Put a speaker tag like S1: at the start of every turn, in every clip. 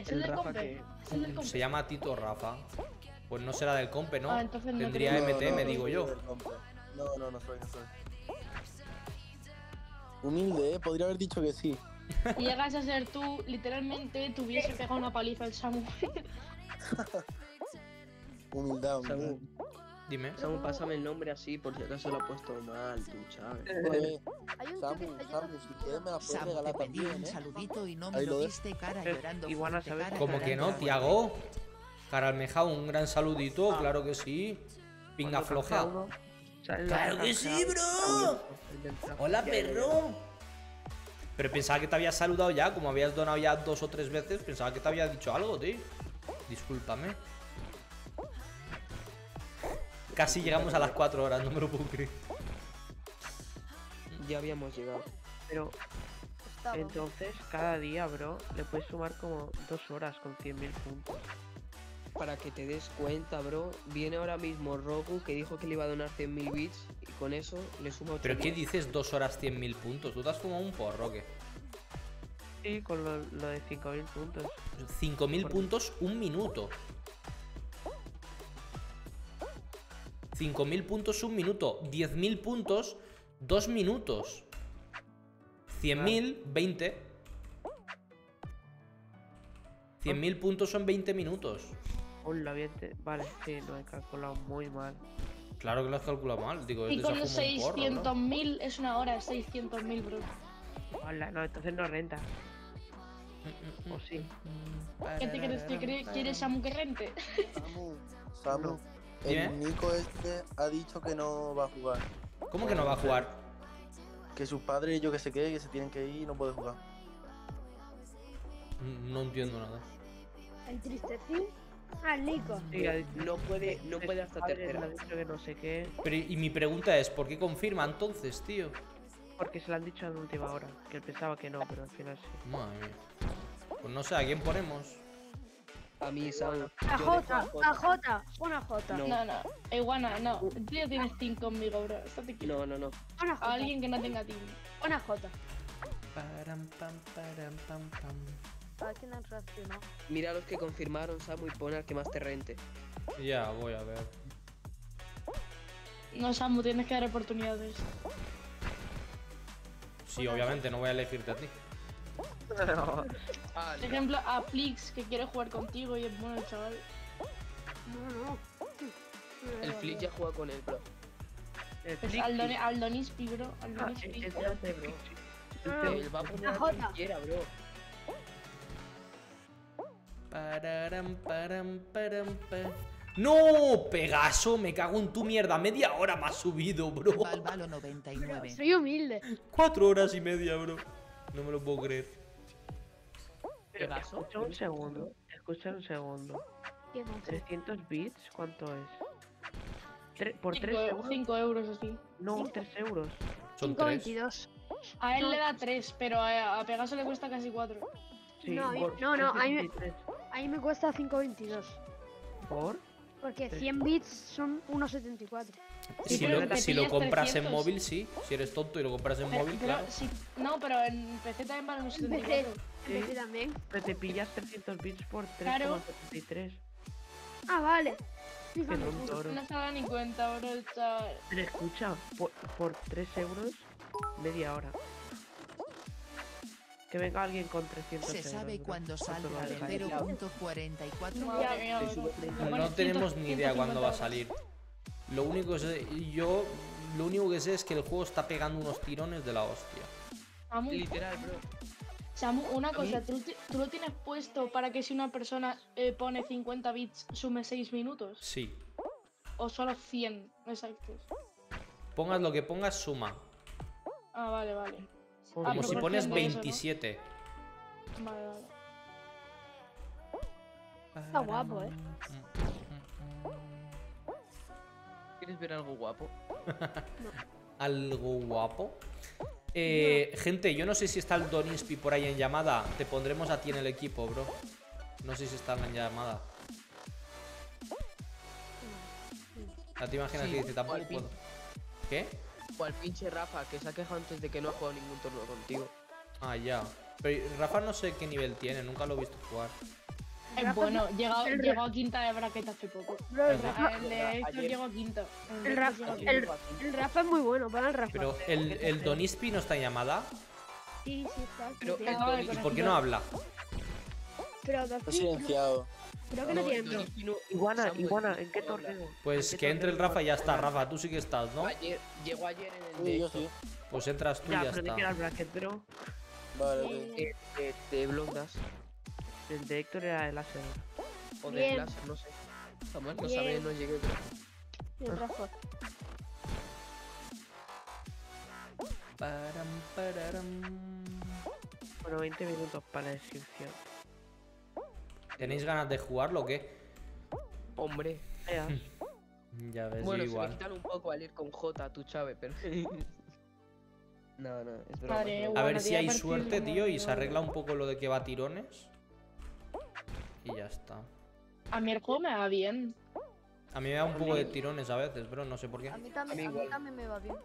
S1: ¿Es el
S2: El
S1: del
S2: Rafa
S1: compe?
S2: que...
S1: ¿Es el del compe?
S3: Se llama Tito Rafa. Pues no será del compe, ¿no?
S1: Ah, entonces no
S3: Tendría
S1: creo.
S3: MT, me digo
S4: soy
S3: yo.
S4: del compe. No soy. Humilde, podría haber dicho que sí.
S1: Si llegas a ser tú, literalmente te hubiese pegado una paliza el Samu.
S4: Humildad.
S2: Samu,
S3: Dime.
S2: Samu, pásame el nombre así por si acaso lo ha puesto mal, tú, ¿sabes?
S4: Oye,
S5: Hay un
S4: Samu,
S5: tío que está
S4: Samu, si quieres me la puedes
S6: Sam, te
S4: regalar
S6: pedí
S4: también,
S6: un
S4: ¿eh?
S6: saludito y no
S4: Ahí
S6: me
S4: lo
S6: lo
S4: ves.
S6: diste cara llorando.
S2: Igual a
S6: frente
S2: saber
S6: cara,
S3: ¿Cómo que no,
S6: llorando.
S3: Tiago? Caralmeja, un gran saludito, claro que sí. Pinga
S2: Cuando
S3: floja.
S2: canjea uno, sale la
S3: ¡Claro que
S2: canjea,
S3: sí, bro!
S2: el del trapo.
S3: ¡Hola,
S2: Ya,
S3: perro! Pero pensaba que te habías saludado ya, como habías donado ya 2 o 3 veces, pensaba que te había dicho algo, tío. Discúlpame. Casi llegamos a las 4 horas, no me lo puedo creer.
S2: Ya habíamos llegado. Pero
S5: Estaba.
S2: entonces, cada día, bro, le puedes sumar como 2 horas con 100.000 puntos. Para que te des cuenta, bro, viene ahora mismo Roku que dijo que le iba a donar 100.000 bits y con eso le suma 8.000.
S3: ¿Pero qué dices 2 horas 100.000 puntos? ¿Tú te has fumado un porro o qué?
S2: Sí, con lo de 5.000 puntos.
S3: 5.000 puntos, un minuto. 5.000 puntos, un minuto. 10.000 puntos, 2 minutos. 100.000, 20. 100.000 puntos son 20 minutos.
S2: Hola, bien, vale, sí, lo he calculado muy mal.
S3: Claro que lo has calculado mal. Digo,
S1: Y
S3: este
S1: con
S3: se
S1: los
S3: fuma un porro, ¿no?
S1: 600.000 es una hora, 600.000, bro.
S2: Hola, no, entonces no renta. ¿O sí?
S1: ¿Qué te crees? ¿Quieres Samu que rente?
S4: Samu,
S2: No.
S3: Dime.
S4: el Nico este ha dicho que no va a jugar.
S3: ¿Cómo que no va a jugar?
S4: Que sus padres, yo que sé qué, que se tienen que ir y no puede jugar.
S3: No entiendo nada.
S5: El tristecín. Ah, el Nico.
S2: Sí,
S4: No puede hasta
S2: padre
S4: tercera.
S2: le ha dicho que no sé qué,
S3: Pero y mi pregunta es, ¿por qué confirma entonces, tío?
S2: porque se lo han dicho en última hora, que él pensaba que no, pero al final sí.
S3: Madre mía. Pues no sé, ¿a quién ponemos?
S2: A mí, Samu.
S5: A Jota, a Jota. Pon a Jota.
S2: No.
S1: No, Iguana, no. Tú ya tienes team conmigo, bro. Estate quieto.
S2: No.
S5: Pon a
S1: A
S5: Jota.
S1: alguien que no tenga team.
S5: Pon a Jota.
S3: Param, pam, param, pam, pam.
S5: ¿A quién han reaccionado?
S2: Mira los que confirmaron, Samu, y pon al que más te rente.
S3: Ya, voy a ver.
S1: No, Samu, tienes que dar oportunidades.
S3: Sí, obviamente, no voy a elegirte a ti.
S1: Por ejemplo, a Flix, que quiere jugar contigo y es bueno el chaval.
S5: No.
S2: El Flip ya juega con él, bro. El
S1: Pues
S2: Flip,
S1: Aldonispi, bro. Aldonispi.
S2: espérate, bro. Él va a poner
S5: A
S2: a
S5: Jota.
S2: quien quiera, bro.
S3: Pararam, param, pa. ¡No! Pegaso, me cago en tu mierda. Media hora me has subido, bro.
S6: Balbalo 99.
S5: Soy humilde.
S3: 4 horas y media, bro. No me lo puedo creer.
S2: Pegaso. Escucha un segundo. Escucha un segundo.
S5: ¿Quién es?
S2: 300 bits, ¿cuánto es? ¿Por 3 euros?
S1: 5 euros así.
S2: No, 3 euros.
S3: Son 3.
S5: 5.22.
S1: A él le da 3, pero a Pegaso le cuesta casi 4.
S2: Sí,
S5: No,
S2: por
S5: no, a mí me-
S2: 3.23.
S5: A mí me cuesta 5.22.
S2: ¿Por?
S5: Porque 100 bits son 1.74.
S1: Sí,
S3: Si
S1: pero
S3: lo,
S1: te
S3: si lo
S1: pillas
S3: compras en
S1: 300.
S3: móvil, sí. Si eres tonto y lo compras en móvil, claro.
S1: No, pero en PC también vale unos
S5: En PC,
S1: 74.
S5: en PC también.
S2: Pero te pillas 300 bits por
S1: Claro.
S2: 3,73.
S5: Ah, vale.
S2: Qué
S5: Fíjate.
S2: tonto, bro.
S1: No se da ni cuenta, bro, el chaval.
S2: Pero escucha, por 3 euros, media hora. Que venga alguien con 300
S6: Se
S2: euros.
S6: sabe
S2: bro.
S6: cuándo
S2: ¿Cuánto
S6: saldrá
S2: lo
S6: de
S2: dejáis?
S6: 0.44.
S1: Madre mía, bro. Bueno,
S3: No tenemos ni idea cuándo va a
S1: 150
S3: salir. Lo único lo único que sé es que el juego está pegando unos tirones de la hostia.
S1: Samu,
S2: Literal, bro.
S1: Samu, una cosa, ¿tú lo tienes puesto para que si una persona pone 50 bits sume 6 minutos?
S3: Sí.
S1: ¿O solo 100 exactos?
S3: Pongas lo que pongas, suma.
S1: Ah, vale.
S2: Como
S3: Como si
S1: proporción
S3: pones
S1: de eso, ¿no?
S3: 27.
S1: Vale.
S5: Está guapo,
S2: ¿Quieres ver algo guapo?
S3: Algo guapo. Gente, yo no sé si está el Doninspi por ahí en llamada. Te pondremos a ti en el equipo, bro. No sé si está en llamada. ¿A ti imaginas
S2: Sí,
S3: que dice tampoco
S2: o al pin.
S3: puedo? ¿Qué?
S2: O al pinche Rafa, que se ha quejado antes de que no ha jugado ningún torneo contigo.
S3: Ah, ya. Pero Rafa no sé qué nivel tiene, nunca lo he visto jugar.
S5: Rafa-
S1: Bueno,
S5: el
S1: llegó a quinta de bracket hace poco.
S5: Bro, el Rafa,
S1: El de Héctor
S7: Ayer-
S1: llegó a quinto.
S5: el Rafa, el Rafa es muy bueno, para el Rafa.
S3: Pero el Donispi no está en llamada.
S5: Sí, sí, está.
S2: Pero
S5: sí,
S2: el
S1: acaba de
S2: Donispi-
S3: ¿Y por qué no habla?
S5: Pero
S4: Está
S5: David,
S4: silenciado.
S5: creo que no tiene miedo.
S8: Iguana,
S2: Samuel,
S8: Iguana, ¿en qué
S2: no habla.
S8: torneo?
S3: Pues
S8: ¿En qué
S3: que entre el
S8: torneo
S3: Rafa y ya está.
S8: vas a
S3: Rafa, tú sí que estás, ¿no?
S2: Llegó ayer en el
S4: Sí,
S2: de
S4: yo
S2: Héctor,
S4: sí.
S3: Pues entras tú y
S8: Ya,
S3: ya
S8: pero de
S3: está.
S8: qué era el bracket, bro.
S4: Vale, ok.
S2: de Blondas.
S8: El de Héctor era el láser.
S2: O de
S5: Bien.
S2: Glass, no sé. Samuel no
S5: Bien.
S2: sabe, no llegué.
S5: Y el Rafa.
S3: Param, pararam.
S8: Bueno, 20 minutos para la descripción.
S3: ¿Tenéis ganas de jugarlo o qué?
S2: Hombre.
S8: Ya.
S3: Ya ves,
S2: Bueno,
S3: yo
S2: se me
S3: igual.
S2: quitan un poco al ir con J, tú Chávez, pero. No, es broma.
S1: Madre,
S2: es
S3: A
S2: broma.
S3: ver
S1: Bueno,
S3: si
S1: tía,
S3: hay
S1: partido
S3: suerte,
S1: de
S3: tío, y se
S1: madre.
S3: arregla un poco lo de que va a tirones. Y ya está.
S1: A mí el juego me va bien.
S3: A mí me da un poco de tirones a veces, bro, no sé por qué.
S9: A mí
S2: A mí
S9: también
S2: igual.
S9: me va bien.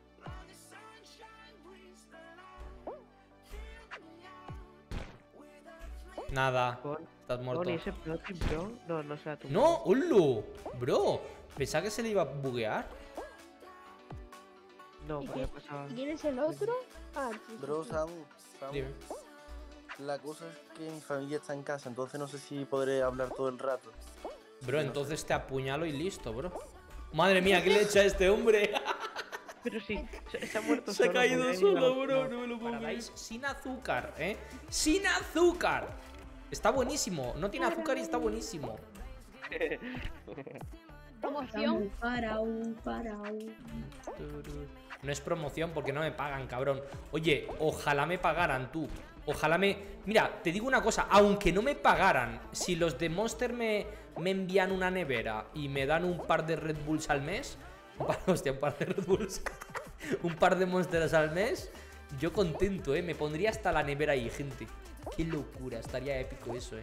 S3: Nada,
S8: Con
S3: estás muerto.
S8: Con ese plotting, bro. No, no será tu.
S3: ¡No! ¡Holo! Bro, pensaba que se le iba a buguear.
S8: No,
S5: ¿Y
S8: porque
S5: qué?
S8: pasaba.
S5: ¿Y quién es el otro? Ah, sí,
S4: Bro,
S5: sí.
S4: Samu,
S3: Dime.
S4: la cosa es que mi familia está en casa, entonces no sé si podré hablar todo el rato.
S3: Bro, entonces te apuñalo y listo, bro. Madre mía, ¿qué le echa a este hombre?
S8: Pero sí, se ha muerto
S3: Se ha
S8: solo,
S3: caído
S8: porque
S3: solo,
S8: no,
S3: bro,
S8: no.
S3: no me lo puedo creer. Sin azúcar, ¿eh? ¡Sin azúcar! Está buenísimo. No tiene azúcar y está buenísimo.
S5: Promoción.
S3: No es promoción porque no me pagan, cabrón. Oye, ojalá me pagaran, tú. Ojalá me... Mira, te digo una cosa. Aunque no me pagaran, si los de Monster me envían una nevera y me dan un par de Red Bulls al mes... Hostia, un par de Red Bulls. Un par de Monsters al mes. Yo contento, ¿eh? Me pondría hasta la nevera ahí, gente. Qué locura. Estaría épico eso, ¿eh?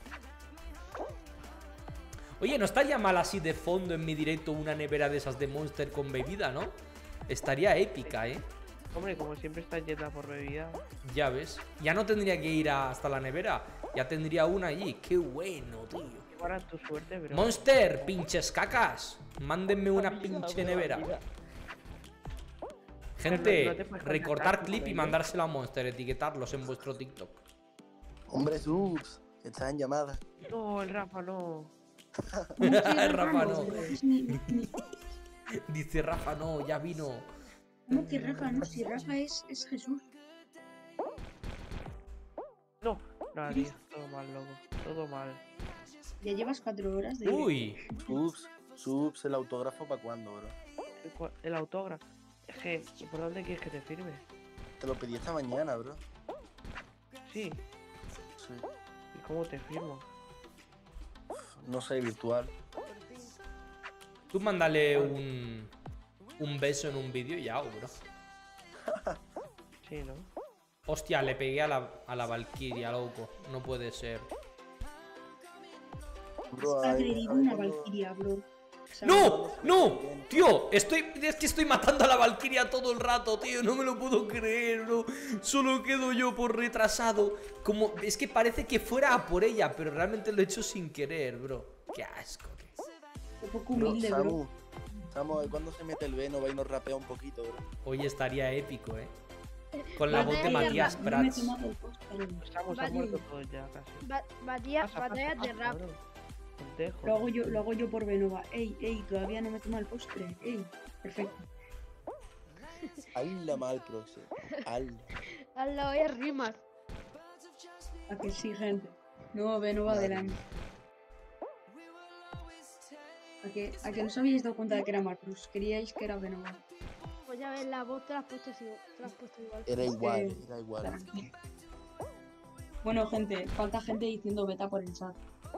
S3: Oye, no estaría mal así de fondo en mi directo una nevera de esas de Monster con bebida, ¿no? Estaría épica, ¿eh?
S8: Hombre, como siempre estás yendo por bebida.
S3: Ya ves. Ya no tendría que ir hasta la nevera. Ya tendría una allí. Qué bueno, tío.
S8: Igual tu suerte, bro.
S3: Monster, pinches cacas. Mándenme una pinche nevera. Gente,
S8: No te puedes
S3: recortar
S8: contactar
S3: clip
S8: con
S3: y
S8: ellos.
S3: mandárselo a Monster. Etiquetarlos en vuestro TikTok.
S4: Hombre, Subs, estás en llamada.
S8: No, el Rafa no.
S3: Rafa no. Dice Rafa no, ya vino.
S10: ¿Cómo que Rafa? No, si Rafa es Jesús.
S8: No, no, tío, todo mal, loco. Todo mal.
S10: Ya llevas 4 horas de...
S3: Uy.
S4: Subs, el autógrafo para cuándo, bro.
S8: El autógrafo. Es que, ¿por dónde quieres que te firme?
S4: Te lo pedí esta mañana, bro.
S8: Sí.
S4: Sí.
S8: ¿Y cómo te firmo?
S4: No sé, virtual.
S3: Tú mándale un beso en un vídeo y ya, bro.
S8: Sí, ¿no?
S3: Hostia, le pegué a la Valkyria, loco. No puede ser.
S4: Bro,
S10: Has
S4: a ver,
S10: agredido
S4: a ver
S10: una
S4: cuándo-
S10: Valkyria, bro.
S3: ¡No! ¡No! Tío, es que estoy matando a la Valkyria todo el rato, tío. No me lo puedo creer, bro. Solo quedo yo por retrasado. Como, es que parece que fuera a por ella, pero realmente lo he hecho sin querer, bro. Qué asco, tío.
S10: Un poco
S4: Bro,
S10: humilde, bro.
S4: Samu, a ver cuándo se mete el Veno, va y nos rapea un poquito, bro.
S3: Hoy estaría épico, ¿eh? Con la voz de
S5: Batalla de
S3: Matías
S10: No me he
S3: Prats.
S10: tomado el postre.
S8: Estamos
S5: Vale.
S8: muertos todos ya, casi.
S5: Batallas
S8: Pasa,
S5: de
S8: pasa,
S5: rap.
S8: bro. Te dejo.
S10: Lo hago yo por Benova. Ey, todavía no me he tomado el postre. Ey, perfecto.
S4: Hazla mal, profe. Hazla.
S5: Al lado de rimas.
S10: A que sí, gente. Nuevo Benova del año. A que no os habíais dado cuenta de que era Marcus. Creíais que era Benova.
S5: Pues ya ves, la voz te la has puesto igual.
S4: Era igual,
S10: Eh,
S4: era igual.
S10: Tranqui. Bueno, gente, falta gente diciendo beta por el chat.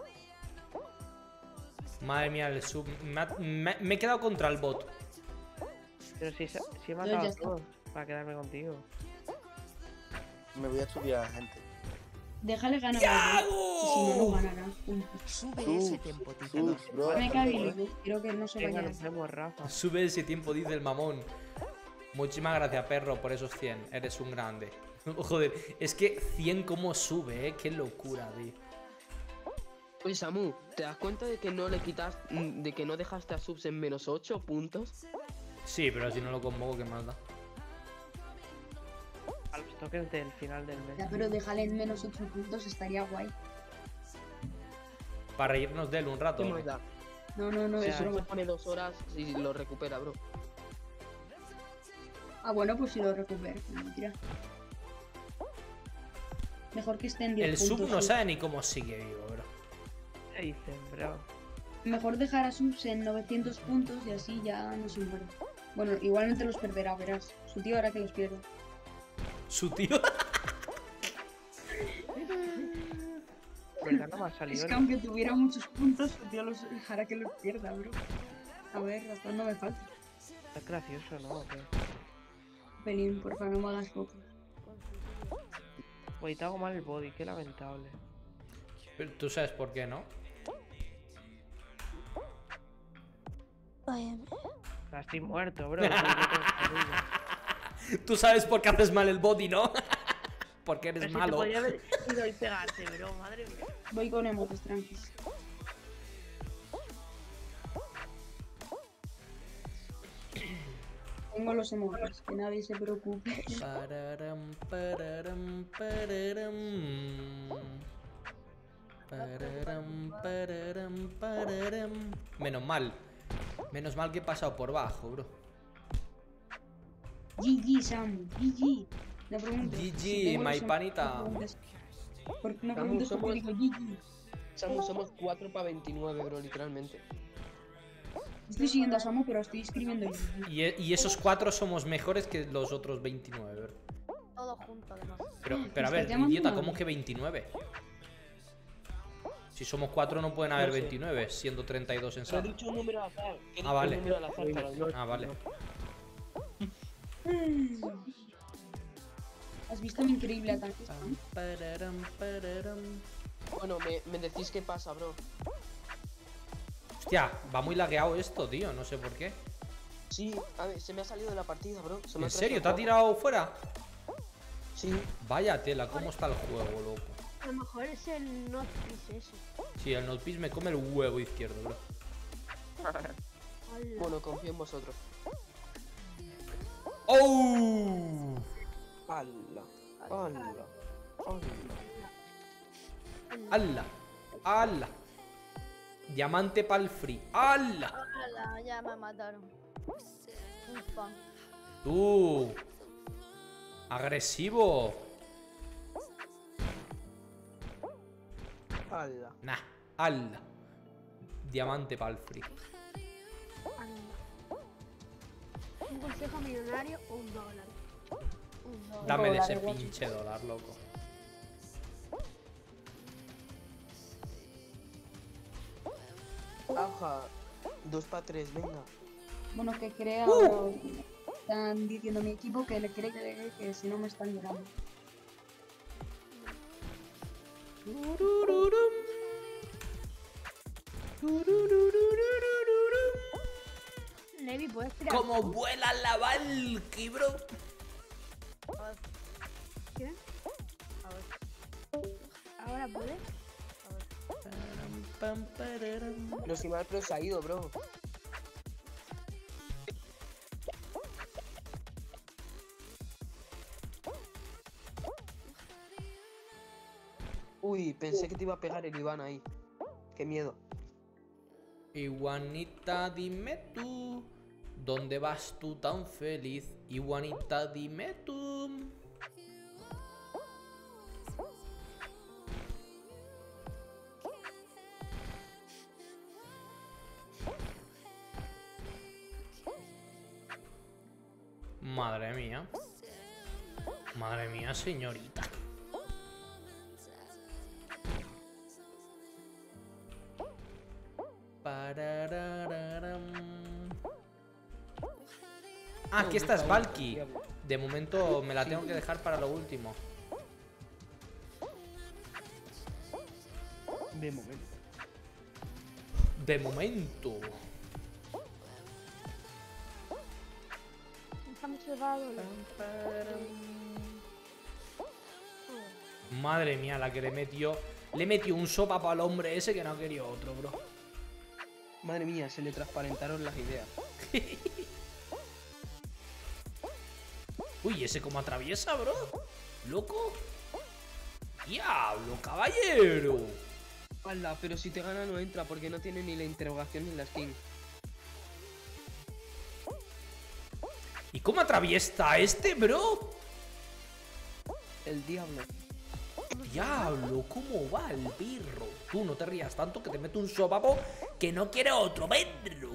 S3: Madre mía, el sub. Me he quedado contra el bot.
S8: Pero si he
S10: Ya
S8: matado a
S10: está.
S8: todos para quedarme contigo.
S4: Me voy a estudiar, gente.
S10: Déjale ganar a él. Y si no, no ganará. Punto.
S6: Sube
S4: Subs,
S6: ese tempotizador.
S4: Subs, bro.
S10: Me cae bien, quiero que no se
S8: Venga,
S10: vaya.
S8: nos vemos, Rafa.
S3: Sube ese tiempo, dice el mamón. Muchísimas gracias, perro, por esos 100. Eres un grande. Joder, es que 100 como sube, ¿eh? Qué locura, tío.
S2: Oye, Samu, ¿te das cuenta de que no le quitas, de que no dejaste a subs en menos 8 puntos?
S3: Sí, pero si no lo convoco, ¿qué más da?
S8: A los toques del final del mes.
S10: Ya, pero déjale en menos 8 puntos, estaría guay.
S3: Para reírnos de él un rato.
S2: ¿Qué
S3: ¿no?
S2: más da?
S10: No,
S2: Si
S10: es
S2: solo
S10: broma.
S2: se pone 2 horas y lo recupera, bro.
S10: Ah, bueno, pues si lo recupero. No, mentira. Mejor que esté en 10
S3: El
S10: puntos.
S3: sub no
S10: sí.
S3: sabe ni cómo sigue vivo, bro.
S8: ¿Qué dicen, bro?
S10: Mejor dejar a subs en 900 puntos y así ya no se muere. Bueno, igualmente los perderá, verás. Su tío hará que los pierda.
S3: Su tío.
S8: ¿Verdad? No me ha salido.
S10: Es que aunque tuviera muchos puntos, su tío los hará que los pierda, bro. A ver, hasta no me falta.
S8: Es gracioso, ¿no? ¿O qué?
S10: Pelín, porfa, no me hagas fotos.
S8: Oye, te hago mal el body, qué lamentable.
S3: Pero tú sabes por qué, ¿no?
S8: Ah, estoy muerto, bro. Soy yo con-
S3: Tú sabes por qué haces mal el body, ¿no? Porque eres
S8: Pero si te
S3: malo.
S8: podía haber ido y pegarte, bro, madre mía.
S10: Voy con emotes, tranquis. Tengo los emotes, que nadie se preocupe.
S3: Pararam, pararam, pararam. Pararam, pararam, pararam. Menos mal. Menos mal que he pasado por bajo, bro.
S10: GG, Sam, GG. No preguntes.
S3: GG,
S10: tengo
S3: my
S10: los
S3: panita.
S10: emotes, ¿por qué no
S2: Samu,
S10: preguntes por qué
S2: somos-
S10: digo GG?
S2: Samu, somos 4 para 29, bro, literalmente.
S10: Estoy siguiendo a Samu, pero estoy escribiendo GG.
S3: Y esos 4 somos mejores que los otros 29, bro.
S5: Todo junto, además.
S3: Pero a
S10: ¿Estás
S3: ver,
S10: llamando
S3: idiota,
S10: a
S3: ¿cómo
S10: nadie?
S3: que 29? Si somos 4 no pueden haber
S2: No sé.
S3: 29, siendo 32 en
S2: Pero he
S3: sala.
S2: dicho un número al azar. He dicho
S3: vale.
S2: un número al azar para no-
S3: Ah, vale.
S10: ¿Has visto mi increíble ataque, Sam?
S3: Pararam, pararam.
S2: Bueno, me decís qué pasa, bro.
S3: Hostia, va muy lagueado esto, tío, no sé por qué.
S2: Sí, a ver, se me ha salido de la partida, bro. Se me
S3: ¿En
S2: ha
S3: serio? ¿Te
S2: crasheado
S3: ha tirado fuera?
S2: Sí.
S3: Vaya tela, ¿cómo está el juego, loco?
S5: A lo mejor es el Not Peace ese.
S3: Sí, el Notpiece me come el huevo izquierdo, bro.
S5: Hola.
S2: Bueno, confío en vosotros.
S3: ¡Oh!
S2: ¡Hala! ¡Hala! ¡Hala!
S3: ¡Hala! ¡Hala! Diamante pa'l free. ¡Hala!
S5: Hola, ya me mataron. Un fan.
S3: ¡Tú! ¡Agresivo!
S2: ¡Hala!
S3: Nah, ¡hala! Diamante pa'l free.
S5: Anda. Un consejo millonario o un dólar. Un dólar.
S3: Dame de ese
S10: Dólar, guacho.
S3: pinche dólar, loco.
S2: ¡Aja! 2 para 3, venga.
S10: Bueno, que crea. Bro. Están diciendo mi equipo que le cree que si no me están llorando.
S5: Levi, ¿puedes tirar?
S3: ¡Cómo vuela la Valky, bro!
S5: ¿Qué? A ver. ¿Ahora puedes?
S3: Pam, pararam.
S2: No soy mal, pero se ha ido, bro. Uy, pensé que te iba a pegar el Iván ahí. Qué miedo.
S3: Iguanita, dime tú, ¿dónde vas tú tan feliz? Iguanita, dime tú. Madre mía. Madre mía, señorita. Pararararam. Ah, aquí esta es Valky. De momento me la tengo que dejar para lo último.
S8: De momento.
S3: De momento.
S5: Está muy cerrado.
S3: Madre mía, la que le metió. Le metió un sopapo al hombre ese que no quería otro, bro.
S2: Madre mía, se le transparentaron las ideas.
S3: Uy, ¿ese cómo atraviesa, bro? ¿Loco? ¡Diablo, caballero!
S2: Hala, pero si te gana no entra porque no tiene ni la interrogación ni la skin.
S3: ¿Y cómo atraviesa este, bro?
S2: El diablo.
S3: Diablo, ¿cómo va el birro? Tú no te rías tanto que te meto un sopapo que no quiere otro, vendro.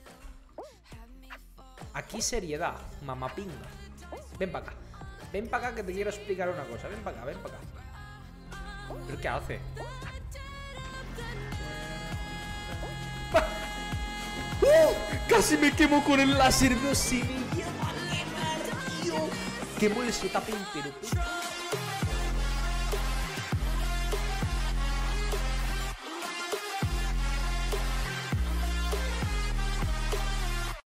S3: Aquí seriedad, mamapinga. Ven para acá. Ven para acá que te quiero explicar una cosa. Ven para acá, ven para acá. ¿Pero qué hace? Casi me quemo con el láser, no se me llama a quemar, tío. Quemo el setup entero.